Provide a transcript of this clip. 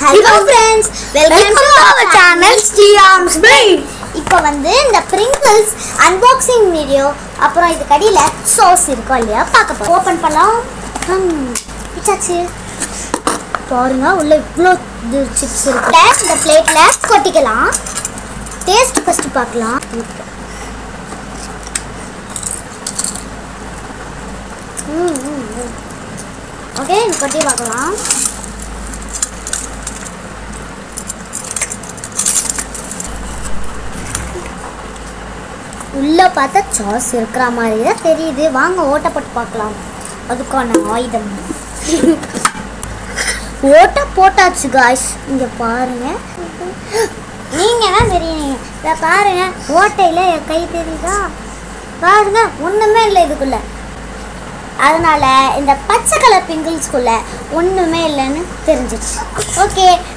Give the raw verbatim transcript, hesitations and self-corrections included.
Hello friends, welcome, welcome to our channel Steam's Brain. இப்போ வந்து இந்த Pringles unboxing video அப்புறம் இது கடியில sauce இருக்கு இல்லையா பார்க்க போறோம். ஓபன் பண்ணலாம். ஹம் இச்சாச்சு. பாருங்க உள்ள இவ்ளோ சிப்ஸ் இருக்கு. இந்த பிளேட்ல கொட்டிக்கலாம். டேஸ்ட் ஃபர்ஸ்ட் பார்க்கலாம். ம் ஓகே கொட்டி பார்க்கலாம். உள்ள பார்த்தா சாஸ் இருக்கிற மாதிரி தான் தெரியுது. வாங்க ஓட்ட போட்டு பார்க்கலாம். அதுக்கான ஆயுதம் ஓட்ட போட்டாச்சு காய்ஸ். இங்க பாருங்க, நீங்க தான் தெரியுங்க. இதை பாருங்க, ஓட்டையில என் கை தெரியுதா? பாருங்க ஒண்ணுமே இல்லை இதுக்குள்ள. அதனால இந்த பச்சை கலர் பிங்கிள்ஸ்குள்ள ஒண்ணுமே இல்லைன்னு தெரிஞ்சிச்சு. ஓகே